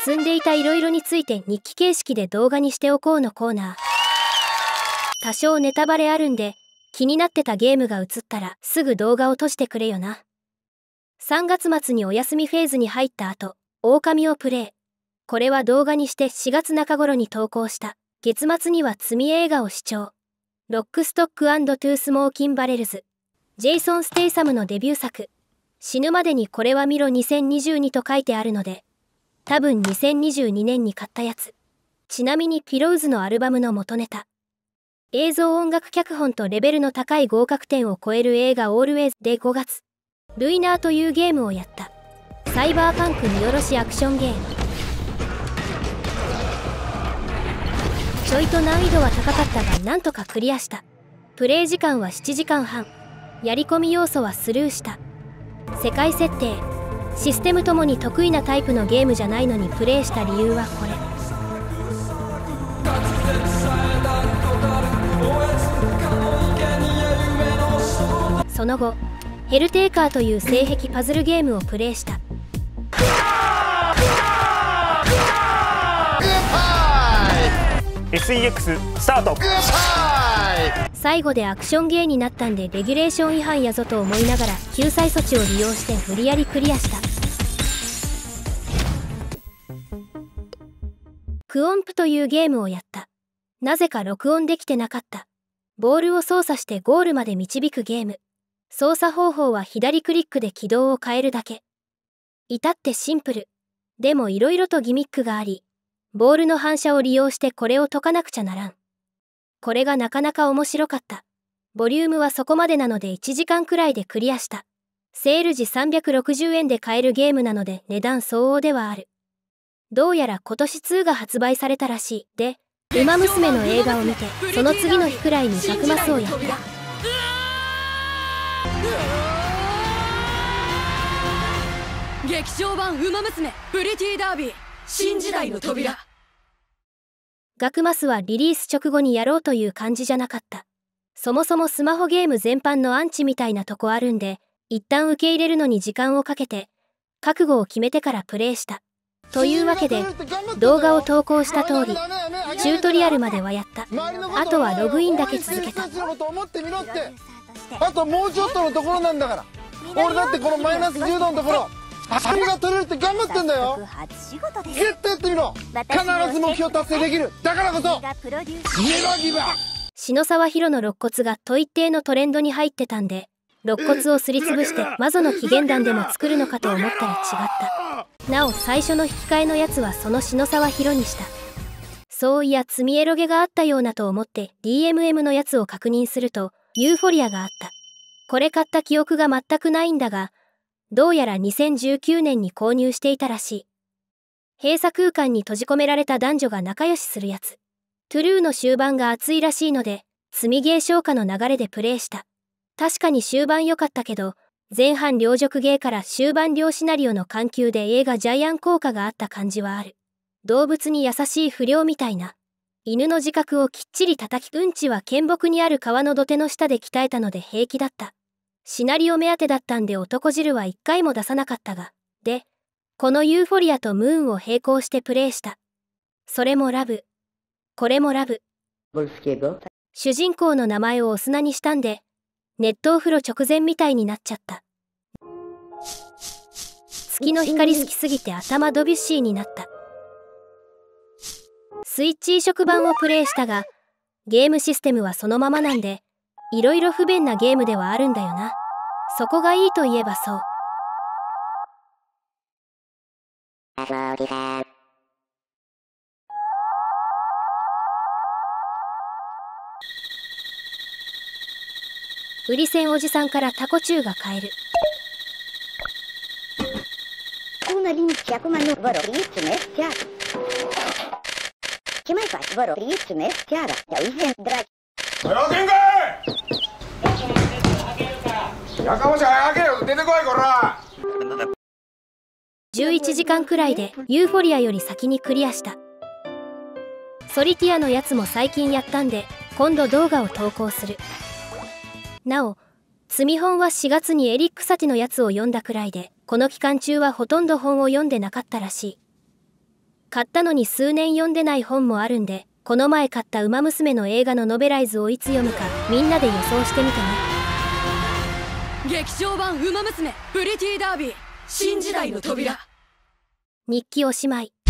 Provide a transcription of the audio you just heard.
積んでいた色々について日記形式で動画にしておこうのコーナー。多少ネタバレあるんで、気になってたゲームが映ったらすぐ動画を閉じてくれよな。3月末にお休みフェーズに入った後、狼をプレイ。これは動画にして4月中頃に投稿した。月末には積み映画を視聴。ロックストック&トゥースモーキンバレルズ。ジェイソン・ステイサムのデビュー作。死ぬまでにこれは見ろ2022と書いてあるので、多分2022年に買ったやつ。ちなみにピローズのアルバムの元ネタ。映像音楽脚本とレベルの高い合格点を超える映画オールウェイズで5月。ルイナーというゲームをやった。サイバーパンク見下ろしアクションゲーム。ちょいと難易度は高かったがなんとかクリアした。プレイ時間は7時間半。やり込み要素はスルーした。世界設定、システムともに得意なタイプのゲームじゃないのにプレイした理由はこれ。その後、ヘルテーカーという性癖パズルゲームをプレイした。 SEX スタート。 最後でアクションゲーになったんでレギュレーション違反やぞと思いながら救済措置を利用して無理やりクリアした。クオンプというゲームをやった。なぜか録音できてなかった。ボールを操作してゴールまで導くゲーム。操作方法は左クリックで軌道を変えるだけ。至ってシンプル。でも色々とギミックがあり、ボールの反射を利用してこれを解かなくちゃならん。これがなかなか面白かった。ボリュームはそこまでなので1時間くらいでクリアした。セール時360円で買えるゲームなので値段相応ではある。どうやら今年2が発売されたらしい。で、ウマ娘の映画を見て、その次の日くらいに学マスをやった。 劇場版ウマ娘プリティダービー新時代の扉。 学マスはリリース直後にやろうという感じじゃなかった。そもそもスマホゲーム全般のアンチみたいなとこあるんで、一旦受け入れるのに時間をかけて、覚悟を決めてからプレイした。というわけで、動画を投稿した通り、チュートリアルまではやった。あとはログインだけ続けた。 あともうちょっとのところなんだから。俺だってこのマイナス10度のところ、ハミが取れるって頑張ってんだよ。絶対やってみろ。必ず目標達成できる。だからこそネバギブアップ。 篠沢ヒロの肋骨がと一定のトレンドに入ってたんで、肋骨をすりつぶしてマゾの紀元弾でも作るのかと思ったら違った。なお最初の引き換えのやつはその篠沢ヒロにした。そういや積みエロゲがあったようなと思って DMM のやつを確認するとユーフォリアがあった。これ買った記憶が全くないんだが、どうやら2019年に購入していたらしい。閉鎖空間に閉じ込められた男女が仲良しするやつ。トゥルーの終盤が熱いらしいので、積みゲー消化の流れでプレイした。確かに終盤良かったけど、前半両辱ゲーから終盤両シナリオの緩急で映画ジャイアン効果があった感じはある。動物に優しい不良みたいな。犬の自覚をきっちり叩き、うんちは剣木にある川の土手の下で鍛えたので平気だった。シナリオ目当てだったんで男汁は一回も出さなかったが、で、このユーフォリアとムーンを並行してプレイした。それもラブ。これもラブ。主人公の名前をお砂にしたんで、熱湯風呂直前みたいになっちゃった。月の光好きすぎて頭ドビュッシーになった。スイッチ移植版をプレイしたが、ゲームシステムはそのままなんで、いろいろ不便なゲームではあるんだよな。そこがいいといえばそう。売り線おじさんからタコチューが買える。11時間くらいでユーフォリアより先にクリアした。ソリティアのやつも最近やったんで、今度動画を投稿する。なお、積み本は4月にエリック・サティのやつを読んだくらいで、この期間中はほとんど本を読んでなかったらしい。 買ったのに数年読んでない本もあるんで、この前買ったウマ娘の映画のノベライズをいつ読むかみんなで予想してみてね。 劇場版ウマ娘プリティダービー新時代の扉。 日記おしまい。